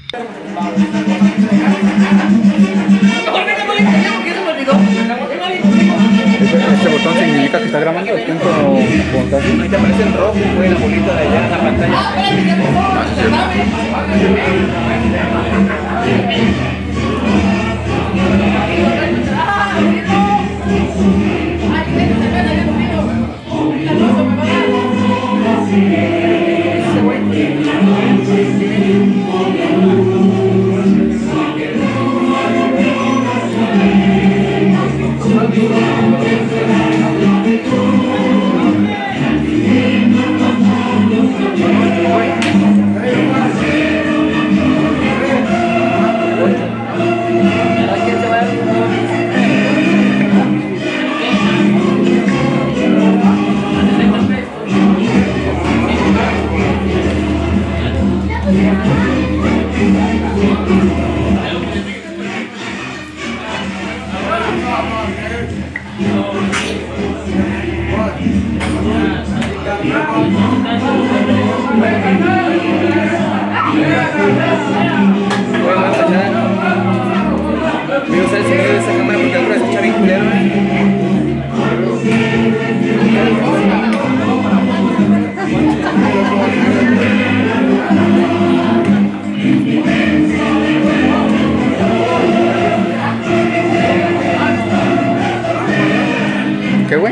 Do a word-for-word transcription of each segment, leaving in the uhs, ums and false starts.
Este botón significa que está grabando el punto punto. Ahí te aparece en rojo, güey, la bolita de allá en la pantalla. Mira, ¿sabes si me esa cámara porque ahora se echa bien culero? ¿Qué güey?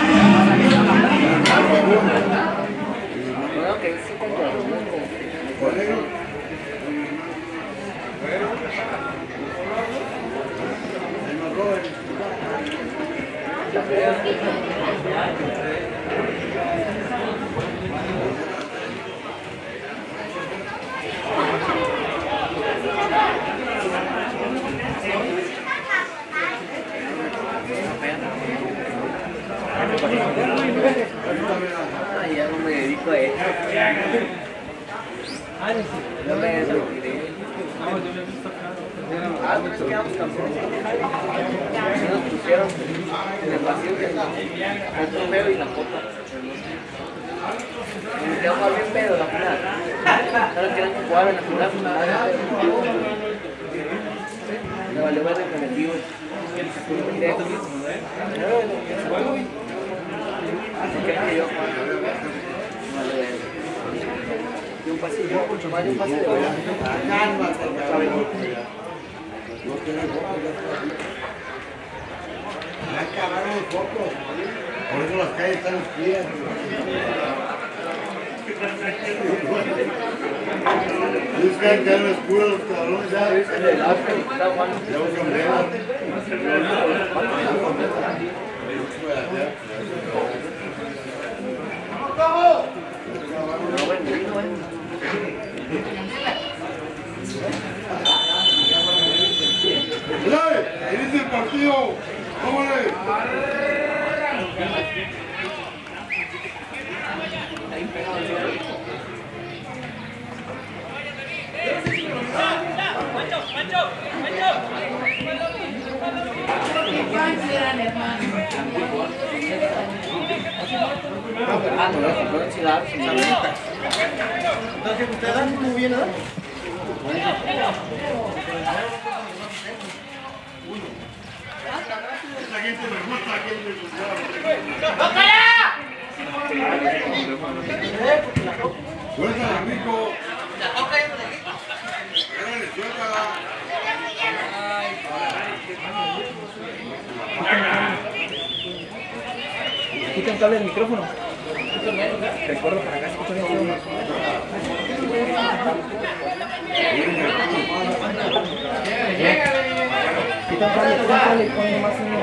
Ay, ya no me dedico a eso. No me retiré. Ah, no es que vamos campeones. Se nos pusieron en el vacío el trofeo y la copa. Y me quedó jugar bien pedo la final. Ahora quieren jugar en la final. Me valió ver el colectivo. Así que yo y un pasillo, mucho más de un pasillo. Ya acabaron los focos, por eso las calles están frías. Buscan que no escudo los cabrones, ya ves. Ya los sombreros. ¡Ahí dice el partido! ¿Cómo le? Ah, no, no, no, enchiladas. Entonces, ¿ustedes dan muy bien, ¿no? Esa gente me gusta que me gusta. Suéltala, Rico. Órale, suéltala. Quita el cable del micrófono. Recuerdo para acá, escucho bien. Quita el cable, quita el cable, ponle más uno.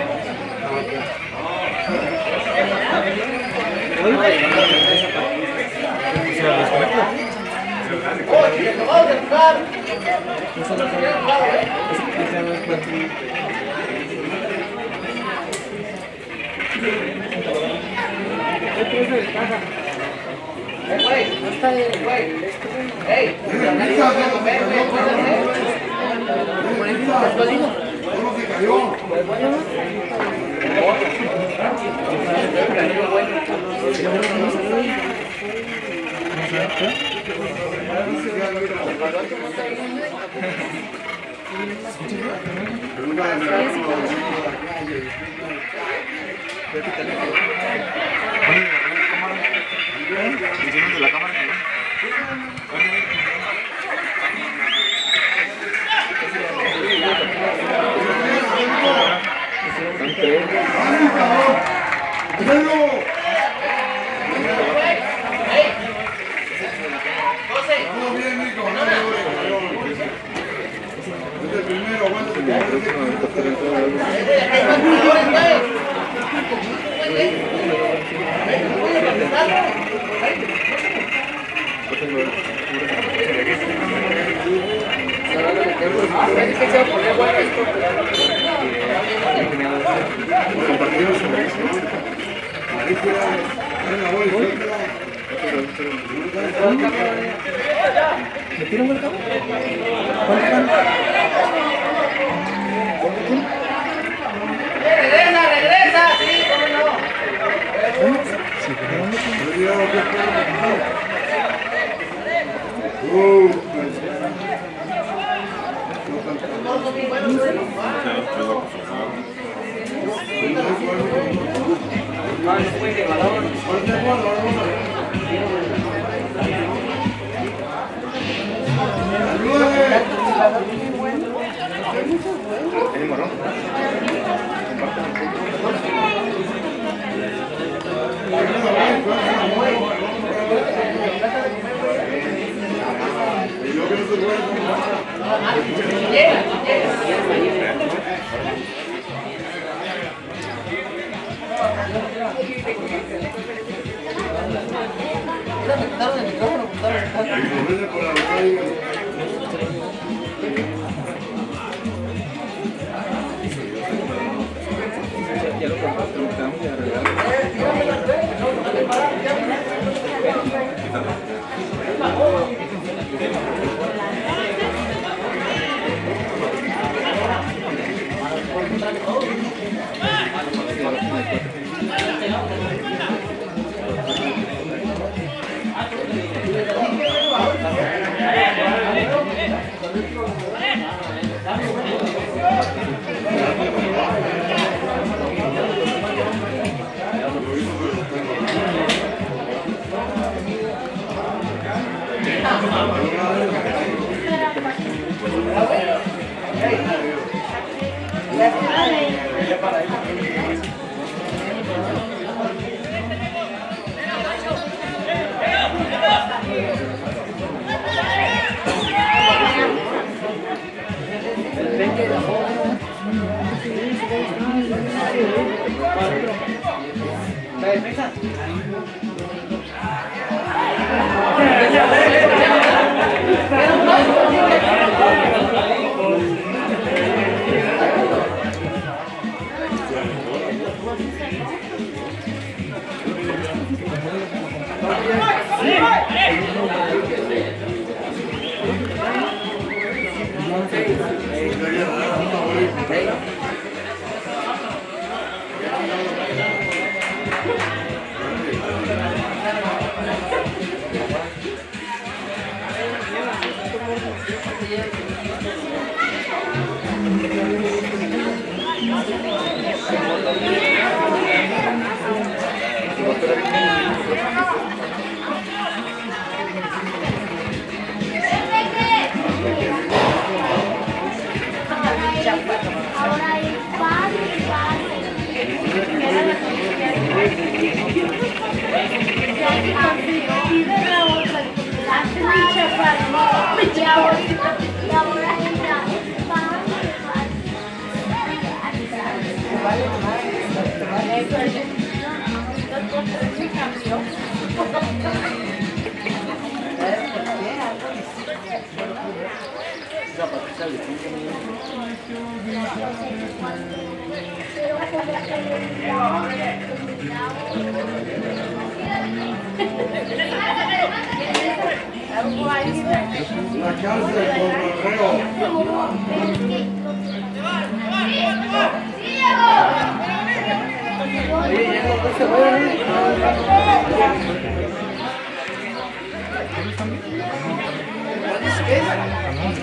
¿Se lo desconecta? No se lo Eh, güey, no está el güey. Ey, ¿Cómo se cayó? Bueno. de la cámara. ¿Me tiran el cabo? ¡Regresa, regresa! Sí, cómo no. Sí, pero ¿dónde está? Ya lo compramos y arreglamos. La casa del correo.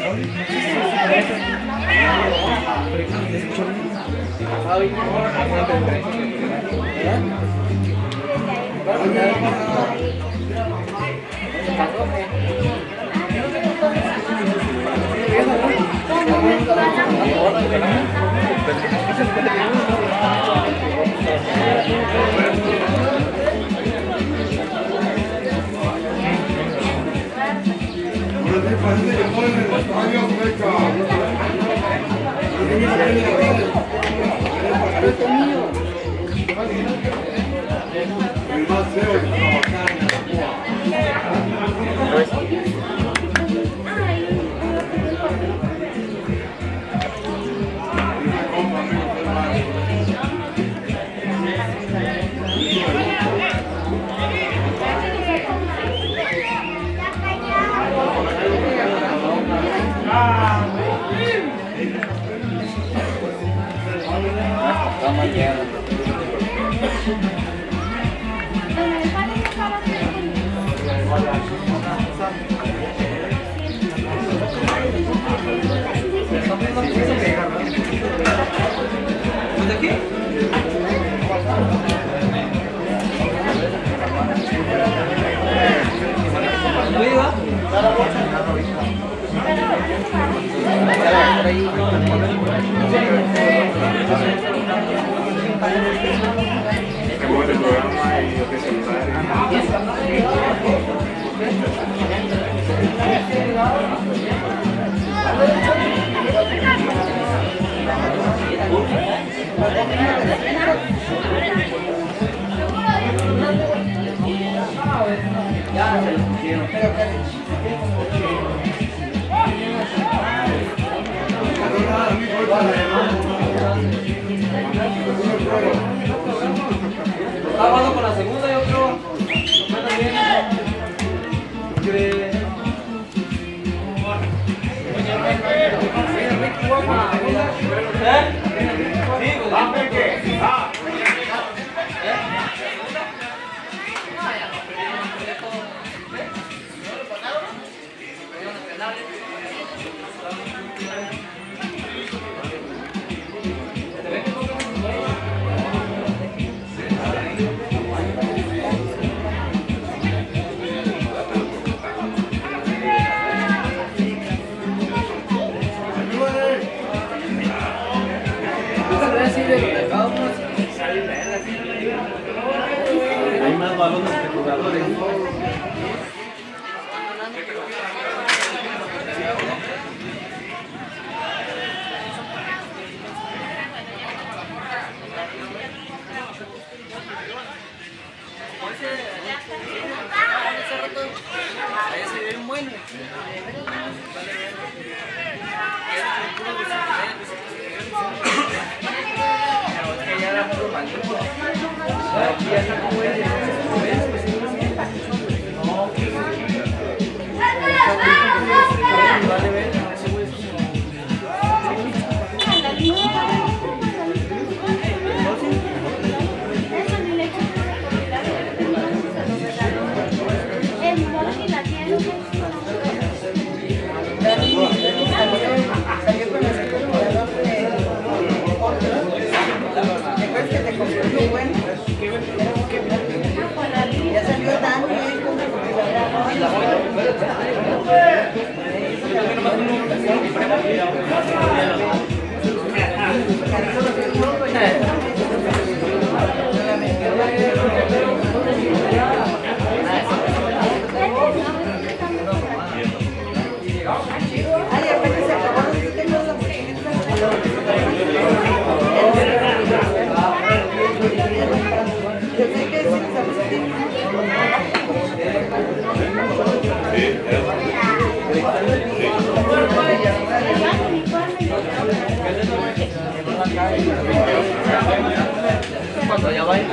Estaba con la segunda, yo creo. ¿Qué? Hay más balones que jugadores. Cuando ya vaya,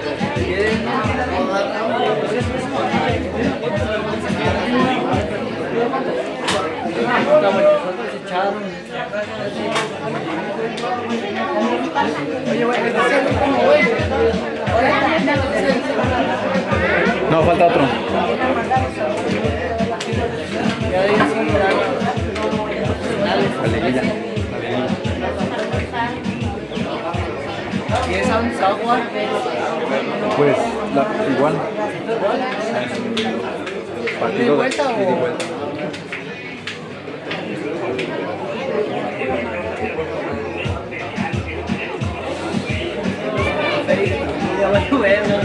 no, falta otro. Pues la, igual. Partido de vuelta o...? ida y vuelta. Ya va a llover, ¿no?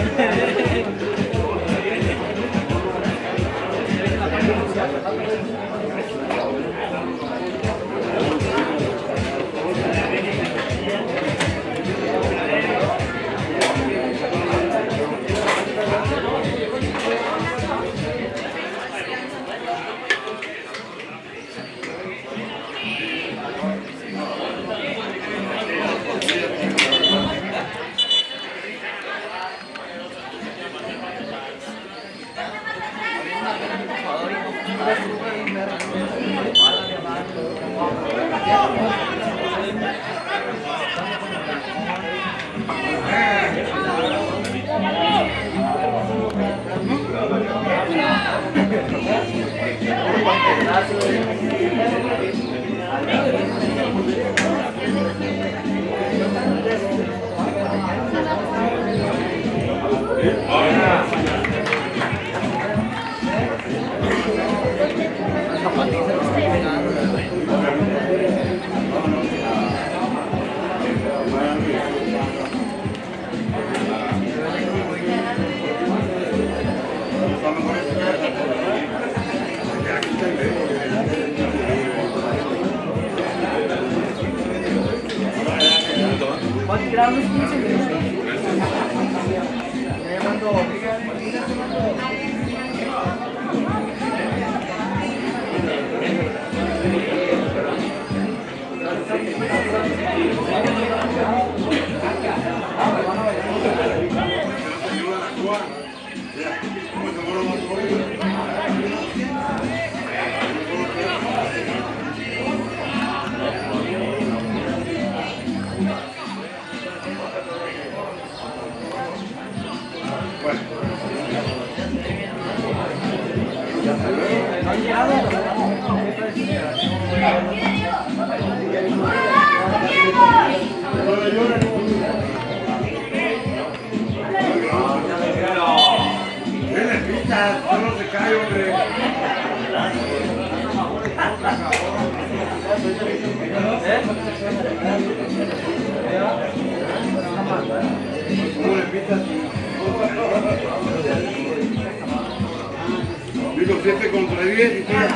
Digo siete contra diez y tú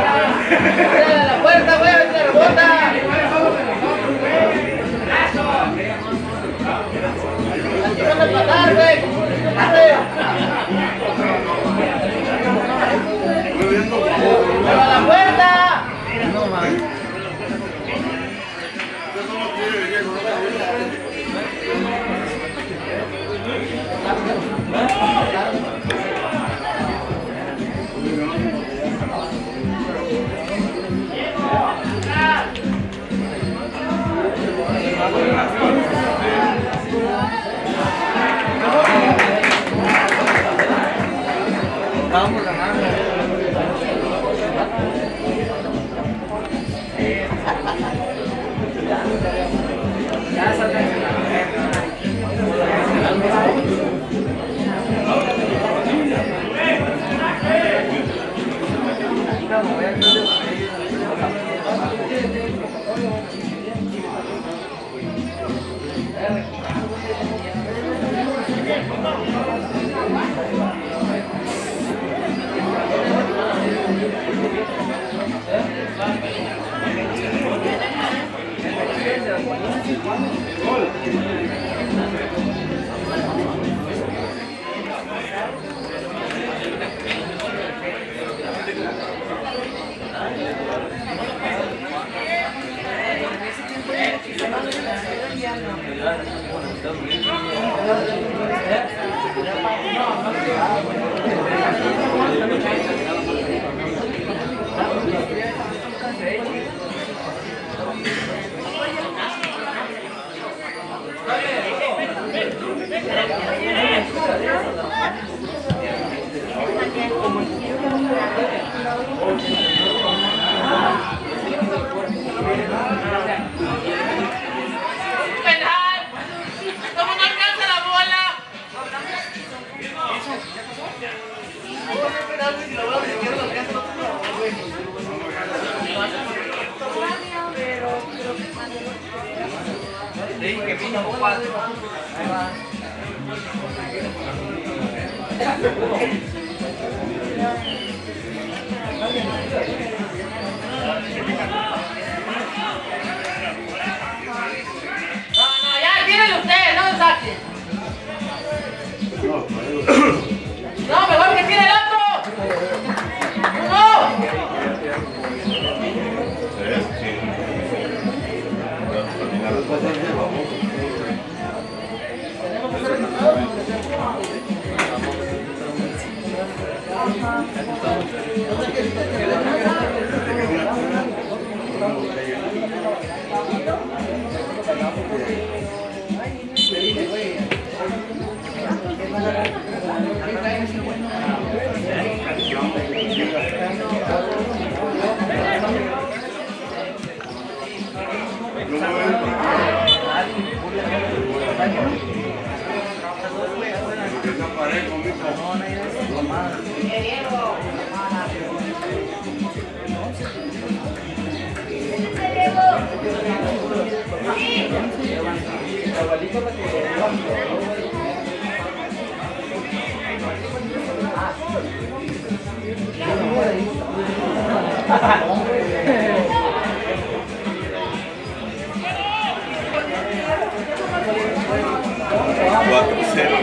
la puerta, voy a ver la rebota. Aquí van a empatar, güey. ¡Mueva la puerta! No mames. Vamos ganando. Ya salta. ¡No alcanza la bola! Sí, que vino compadre. Ahí va. No, no, ya, tírenle ustedes, no lo saquen. No, mejor que tire el otro. No. cuatro cero.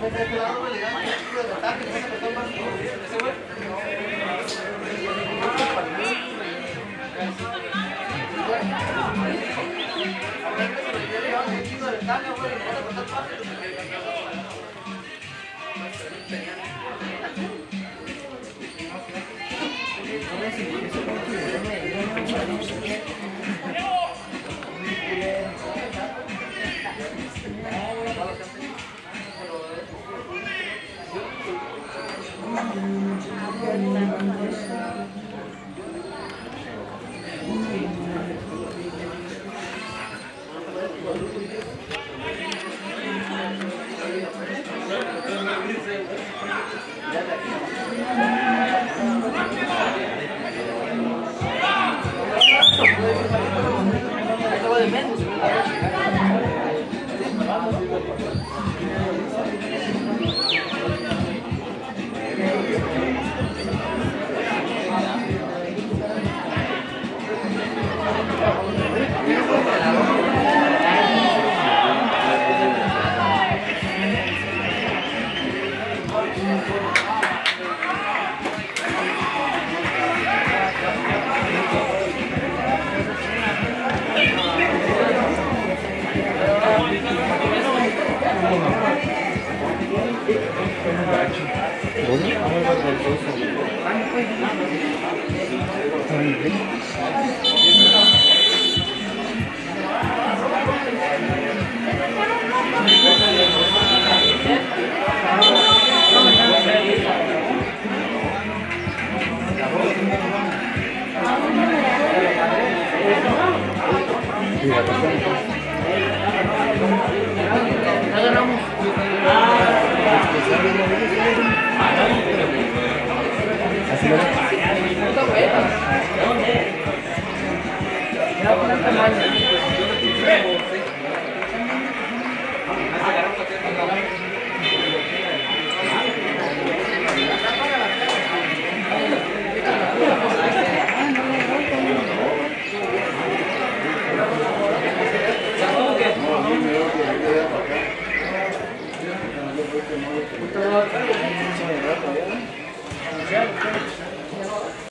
Gracias.